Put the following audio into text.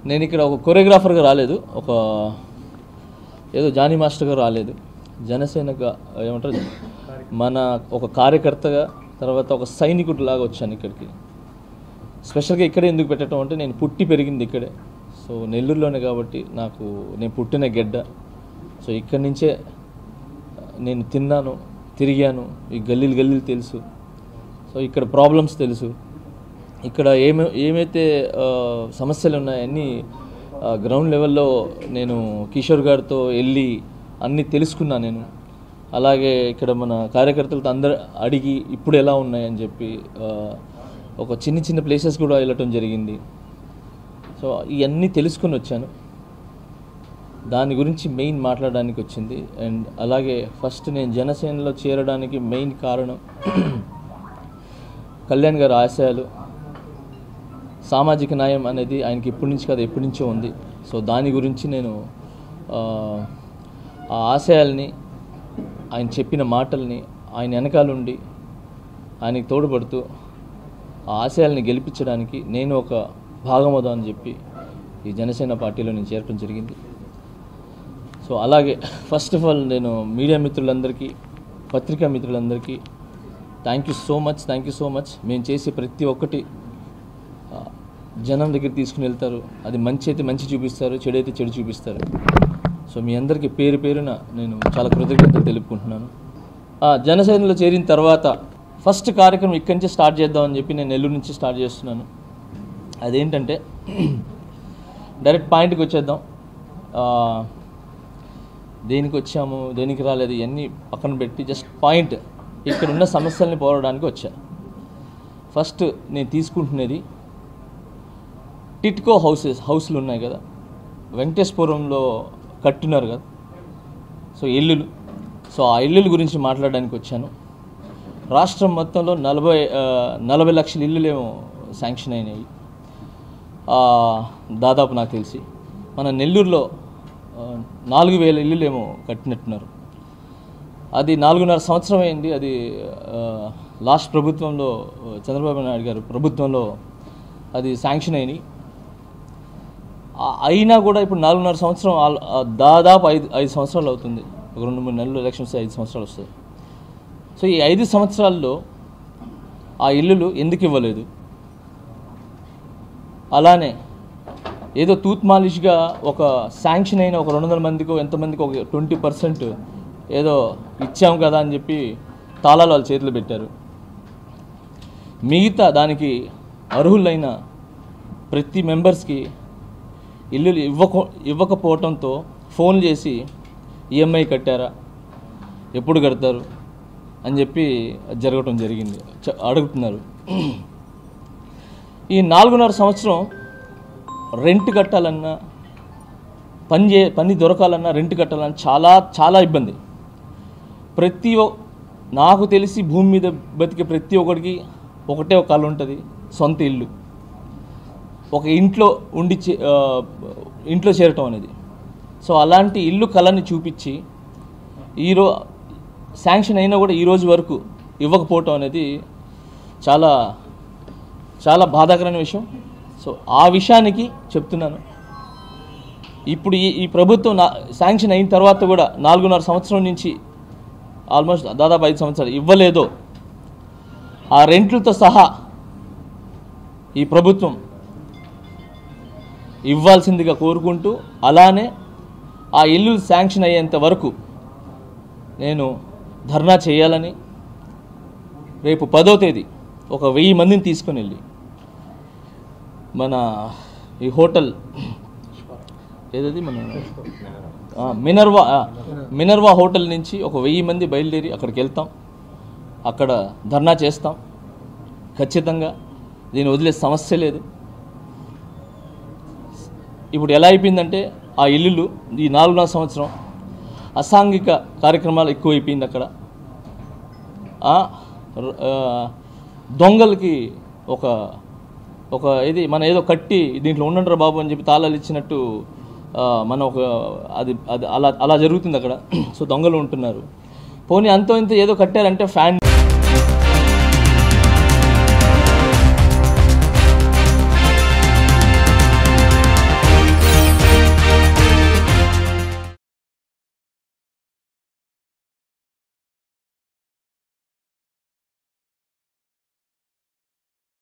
నేను ఇక్కడ ఒక కొరియోగ్రాఫర్గా రాలేదు, ఒక ఏదో జానీ మాస్టర్గా రాలేదు, జనసేనగా ఏమంటారు మన ఒక కార్యకర్తగా, తర్వాత ఒక సైనికుడిలాగా వచ్చాను ఇక్కడికి. స్పెషల్గా ఇక్కడే ఎందుకు పెట్టడం అంటే నేను పుట్టి పెరిగింది ఇక్కడే, సో నెల్లూరులోనే కాబట్టి నేను పుట్టిన గెడ్డ. సో ఇక్కడి నుంచే నేను తిన్నాను, తిరిగాను, ఈ గల్లీలు తెలుసు. సో ఇక్కడ ప్రాబ్లమ్స్ తెలుసు, ఇక్కడ ఏమైతే సమస్యలు ఉన్నాయన్నీ గ్రౌండ్ లెవెల్లో నేను కిషోర్ గారితో వెళ్ళి అన్నీ తెలుసుకున్నాను నేను. అలాగే ఇక్కడ మన కార్యకర్తలతో అందరూ అడిగి ఇప్పుడు ఎలా ఉన్నాయని చెప్పి ఒక చిన్న ప్లేసెస్ కూడా వెళ్ళటం జరిగింది. సో ఇవన్నీ తెలుసుకుని వచ్చాను, దాని గురించి మెయిన్ మాట్లాడడానికి వచ్చింది. అండ్ అలాగే ఫస్ట్ నేను జనసేనలో చేరడానికి మెయిన్ కారణం కళ్యాణ్ గారి ఆశయాలు, సామాజిక న్యాయం అనేది ఆయనకి ఇప్పటి నుంచి కాదు ఎప్పటి నుంచో ఉంది. సో దాని గురించి నేను ఆ ఆశయాల్ని, ఆయన చెప్పిన మాటల్ని ఆయన వెనకాలండి ఆయనకి తోడ్పడుతూ ఆ ఆశయాల్ని గెలిపించడానికి నేను ఒక భాగమవుదా అని చెప్పి ఈ జనసేన పార్టీలో నేను చేరడం జరిగింది. సో అలాగే ఫస్ట్ ఆఫ్ ఆల్ నేను మీడియా మిత్రులందరికీ, పత్రికా మిత్రులందరికీ థ్యాంక్ యూ సో మచ్. మేము చేసే ప్రతి ఒక్కటి జనం దగ్గర తీసుకుని వెళ్తారు. అది మంచి అయితే మంచి చూపిస్తారు, చెడు అయితే చెడు చూపిస్తారు. సో మీ అందరికీ పేరున నేను చాలా కృతజ్ఞతలు తెలుపుకుంటున్నాను. జనసేనలో చేరిన తర్వాత ఫస్ట్ కార్యక్రమం ఇక్కడి నుంచి స్టార్ట్ చేద్దామని చెప్పి నేను నెల్లూరు నుంచి స్టార్ట్ చేస్తున్నాను. అదేంటంటే డైరెక్ట్ పాయింట్కి వచ్చేద్దాం. దేనికి వచ్చాము, దేనికి రాలేదు ఇవన్నీ పక్కన పెట్టి జస్ట్ పాయింట్, ఇక్కడున్న సమస్యల్ని పోరాడడానికి వచ్చాను. ఫస్ట్ నేను తీసుకుంటున్నది టిట్కో హౌస్లు ఉన్నాయి కదా, వెంకటేశ్వరంలో కట్టున్నారు కదా, సో ఇల్లులు. సో ఆ ఇల్లుల గురించి మాట్లాడడానికి వచ్చాను. రాష్ట్రం మొత్తంలో 40 లక్షల ఇల్లులేమో శాంక్షన్ అయినాయి దాదాపు నాకు తెలిసి. మన నెల్లూరులో 4,000 ఇల్లులేమో కట్టినట్టున్నారు. అది 4.5 సంవత్సరం అయింది. అది లాస్ట్ ప్రభుత్వంలో చంద్రబాబు నాయుడు గారు ప్రభుత్వంలో అది శాంక్షన్ అయినాయి. అయినా కూడా ఇప్పుడు 4.5 సంవత్సరం దాదాపు 5 సంవత్సరాలు అవుతుంది. ఒక 2-3 నెలలు ఎలక్షన్స్ 5 సంవత్సరాలు వస్తుంది. సో ఈ 5 సంవత్సరాల్లో ఆ ఇల్లులు ఎందుకు ఇవ్వలేదు? అలానే ఏదో తూత్ మాలిష్గా ఒక శాంక్షన్ అయిన ఒక 200 మందికో ఎంతమందికి ఒక 20% ఏదో ఇచ్చాము కదా అని చెప్పి తాళాలు వాళ్ళ చేతిలో పెట్టారు. మిగతా దానికి అర్హులైన ప్రతి మెంబర్స్కి ఇల్లులు ఇవ్వకపోవడంతో ఫోన్ చేసి ఈఎంఐ కట్టారా, ఎప్పుడు కడతారు అని చెప్పి జరగటం జరిగింది, అడుగుతున్నారు. ఈ 4.5 సంవత్సరం రెంట్ కట్టాలన్నా, పని దొరకాలన్నా, రెంట్ కట్టాలన్నా చాలా ఇబ్బంది. నాకు తెలిసి భూమి మీద బతికే ప్రతి ఒక్కడికి ఒకటే ఒక కళ ఉంటుంది, సొంత ఇల్లు, ఒక ఇంట్లో చేరటం అనేది. సో అలాంటి ఇల్లు కళని చూపించి శాంక్షన్ అయినా కూడా ఈరోజు వరకు ఇవ్వకపోవటం అనేది చాలా చాలా బాధాకరమైన విషయం. సో ఆ విషయానికి చెప్తున్నాను. ఇప్పుడు ఈ ప్రభుత్వం శాంక్షన్ అయిన తర్వాత కూడా 4.5 సంవత్సరం నుంచి ఆల్మోస్ట్ దాదాపు 5 సంవత్సరాలు ఇవ్వలేదో ఆ రెంట్లతో సహా ఈ ప్రభుత్వం ఇవ్వాల్సిందిగా కోరుకుంటూ, అలానే ఆ ఇల్లు శాంక్షన్ అయ్యేంత వరకు నేను ధర్నా చేయాలని, రేపు 10వ తేదీ ఒక 1000 మందిని తీసుకొని వెళ్ళి మన ఈ హోటల్ ఏదది మన మినర్వా హోటల్ నుంచి ఒక 1000 మంది బయలుదేరి అక్కడికి వెళ్తాం. అక్కడ ధర్నా చేస్తాం. ఖచ్చితంగా దీన్ని వదిలే సమస్య లేదు. ఇప్పుడు ఎలా అయిపోయిందంటే ఆ ఇల్లులు ఈ 4.5 సంవత్సరం అసాంఘిక కార్యక్రమాలు ఎక్కువైపోయింది. అక్కడ దొంగలకి ఒక ఇది మన ఏదో కట్టి దీంట్లో ఉండండిరా బాబు అని చెప్పి తాళాలు ఇచ్చినట్టు మనం అది అలా జరుగుతుంది అక్కడ. సో దొంగలు ఉంటున్నారు. పోనీ అంతో ఇంత ఏదో కట్టారంటే ఫ్యాన్